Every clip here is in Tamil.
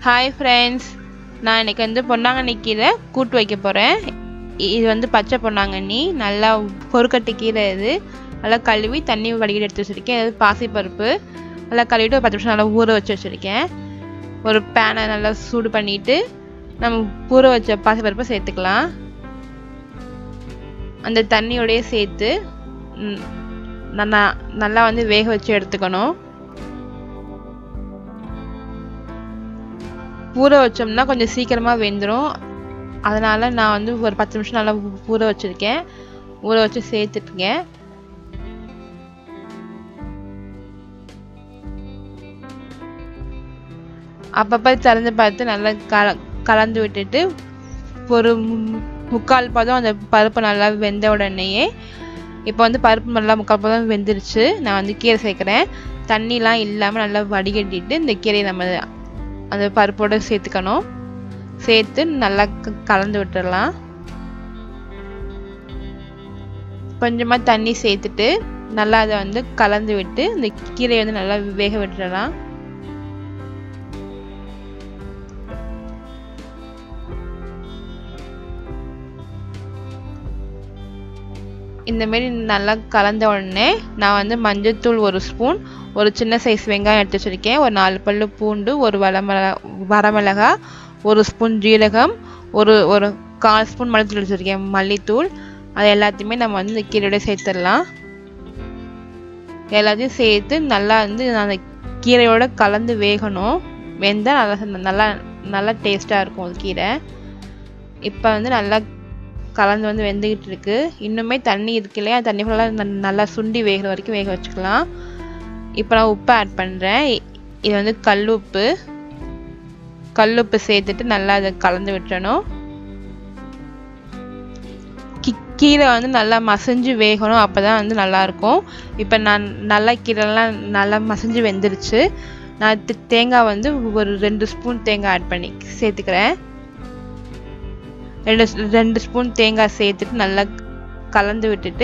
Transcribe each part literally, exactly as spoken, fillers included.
Hi friends, நான் இன்னைக்கு வந்து பொன்னாங்கண்ணி கீரை கூட்டு வைக்க போறேன். இது வந்து பச்சை பொன்னாங்கண்ணி, நல்லா பொறுக்கட்டி கீரை இது. நல்லா கழுவி தண்ணி வடிகட்டி எடுத்து வச்சிருக்கேன். இது பாசி பருப்பு. நல்லா கழுவிட்டு ஒரு பத்து நிமிஷம் நல்லா ஊற வச்சு வச்சிருக்கேன். ஒரு பேனை நல்லா சூடு பண்ணிட்டு நம்ம ஊற வச்ச பாசி பருப்பை சேர்த்துக்கலாம். அந்த தண்ணியோடயே சேர்த்து நல்லா நல்லா வந்து வேக வச்சு எடுத்துக்கணும். ஊற வச்சோம்னா கொஞ்சம் சீக்கிரமா வெந்துடும். அதனால நான் வந்து ஒரு பத்து நிமிஷம் நல்லா ஊற வச்சிருக்கேன். ஊற வச்சு சேர்த்துட்டேன். அப்பப்போ திறந்து பார்த்து நல்லா கல கலந்து விட்டுட்டு ஒரு முக்கால் பதம் அந்த பருப்பு நல்லா வெந்த உடனேயே இப்போ வந்து பருப்பு நல்லா முக்கால் பதம் வெந்துருச்சு. நான் வந்து கீரை சேர்க்குறேன். தண்ணிலாம் இல்லாமல் நல்லா வடிகட்டிட்டு இந்த கீரையை நம்ம அந்த பருப்போடு சேர்த்துக்கணும். சேர்த்து நல்லா கலந்து விட்டுடலாம். கொஞ்சமாக தண்ணி சேர்த்துட்டு நல்லா அதை வந்து கலந்து விட்டு இந்த கீரையை வந்து நல்லா வேக விட்டுடலாம். இந்த மாதிரி நல்லா கலந்த உடனே நான் வந்து மஞ்சள்தூள் ஒரு ஸ்பூன், ஒரு சின்ன சைஸ் வெங்காயம் எடுத்து வச்சிருக்கேன், ஒரு நாலு பல்லு பூண்டு, ஒரு வரமிளகா வரமிளகா ஒரு ஸ்பூன் ஜீரகம், ஒரு ஒரு கால் ஸ்பூன் மல்லித்தூள் வச்சுருக்கேன், மல்லித்தூள். அது எல்லாத்தையுமே நம்ம வந்து இந்த கீரையோட சேர்த்துடலாம். எல்லாத்தையும் சேர்த்து நல்லா வந்து அந்த கீரையோட கலந்து வேகணும். வெந்தால் நல்லா நல்லா நல்லா டேஸ்ட்டாக இருக்கும் அது கீரை. இப்போ வந்து நல்லா கலந்து வந்து வெந்துக்கிட்டு இருக்கு. இன்னுமே தண்ணி இருக்கு இல்லையா, தண்ணி ஃபுல்லாக நல்லா சுண்டி வேகிற வரைக்கும் வேக வச்சுக்கலாம். இப்போ நான் உப்பு ஆட் பண்ணுறேன். இது வந்து கல் உப்பு. கல் உப்பு சேர்த்துட்டு நல்லா அதை கலந்து விட்டுறணும். கீ கீரை வந்து நல்லா மசிஞ்சு வேகணும், அப்போ தான் வந்து நல்லாயிருக்கும். இப்போ நான் நல்லா கீரைலாம் நல்லா மசிஞ்சு வெந்துருச்சு. நான் தேங்காய் வந்து ஒரு ரெண்டு ஸ்பூன் தேங்காய் ஆட் பண்ணி சேர்த்துக்கிறேன். ரெண்டு ரெண்டு ஸ்பூன் தேங்காய் சேர்த்துட்டு நல்லா கலந்து விட்டுட்டு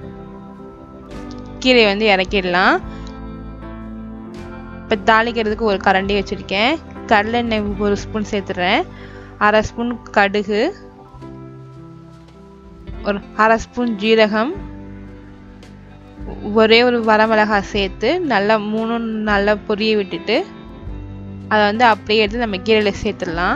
கீரையை வந்து இறக்கிடலாம். இப்போ தாளிக்கிறதுக்கு ஒரு கரண்டி வச்சுருக்கேன். கடலெண்ணெய் ஒரு ஸ்பூன் சேர்த்துடுறேன். அரை ஸ்பூன் கடுகு, ஒரு அரை ஸ்பூன் ஜீரகம், ஒரே ஒரு வரமிளகாய் சேர்த்து நல்லா மூணும் நல்லா பொரிய விட்டுட்டு அதை வந்து அப்படியே எடுத்து நம்ம கீரையில் சேர்த்துடலாம்.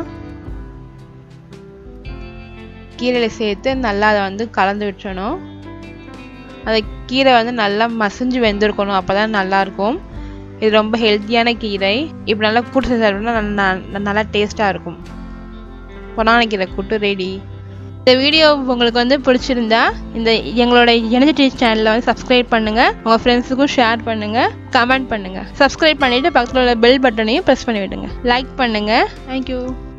கீரையில் சேர்த்து நல்லா அதை வந்து கலந்து விட்டுறணும். அந்த கீரை வந்து நல்லா மசிஞ்சு வெந்திருக்கணும், அப்போ தான் நல்லாயிருக்கும். இது ரொம்ப ஹெல்த்தியான கீரை. இப்படி நல்லா கூட்டு செஞ்சு சாப்பிட்டோம்னா நல்லா டேஸ்ட்டாக இருக்கும். பொன்னாங்கண்ணி கீரை கூட்டு ரெடி. இந்த வீடியோ உங்களுக்கு வந்து பிடிச்சிருந்தா இந்த எங்களோட ennaichaddy சேனலை வந்து சப்ஸ்கிரைப் பண்ணுங்கள், உங்கள் ஃப்ரெண்ட்ஸுக்கும் ஷேர் பண்ணுங்கள், கமெண்ட் பண்ணுங்கள். சப்ஸ்கிரைப் பண்ணிவிட்டு பக்கத்தில் உள்ள பெல் பட்டனையும் ப்ரெஸ் பண்ணி விடுங்க. லைக் பண்ணுங்கள். தேங்க்யூ.